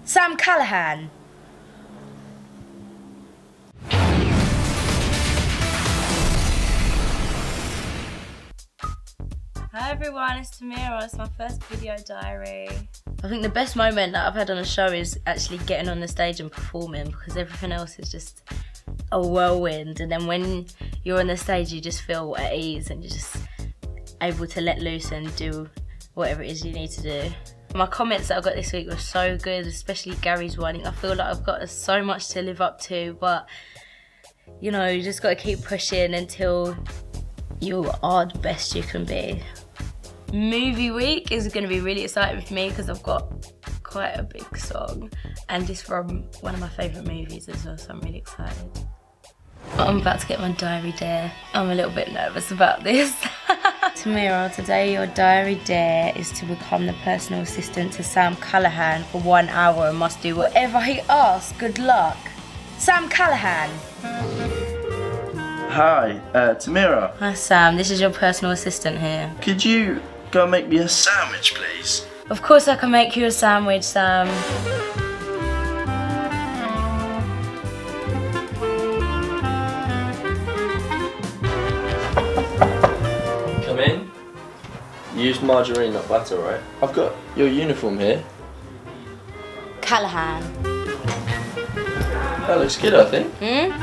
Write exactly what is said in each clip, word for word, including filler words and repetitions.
Sam Callahan. Hi everyone, it's Tamera. It's my first video diary. I think the best moment that I've had on a show is actually getting on the stage and performing, because everything else is just a whirlwind, and then when you're on the stage you just feel at ease and you're just able to let loose and do whatever it is you need to do. My comments that I got this week were so good, especially Gary's one. I feel like I've got so much to live up to, but you know, you just got to keep pushing until you are the best you can be. Movie week is going to be really exciting for me because I've got quite a big song, and it's from one of my favourite movies as well, so I'm really excited. I'm about to get my diary dare. I'm a little bit nervous about this. Tamera, today your diary dare is to become the personal assistant to Sam Callahan for one hour and must do whatever he asks. Good luck. Sam Callahan. Hi, uh, Tamera. Hi Sam, this is your personal assistant here. Could you go make me a sandwich, please? Of course I can make you a sandwich, Sam. Come in. You use margarine, not butter, right? I've got your uniform here. Callahan. That looks good, I think. Hmm?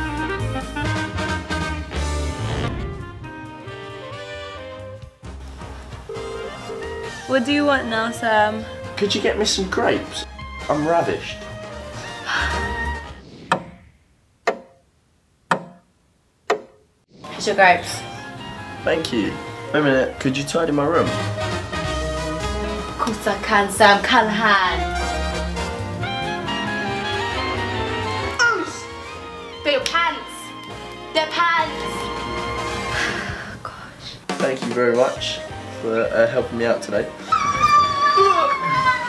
What do you want now, Sam? Could you get me some grapes? I'm ravished. Here's your grapes. Thank you. Wait a minute, could you tidy my room? Of course I can, Sam Callahan. But your pants. They're pants. Gosh. Thank you very much for uh, helping me out today.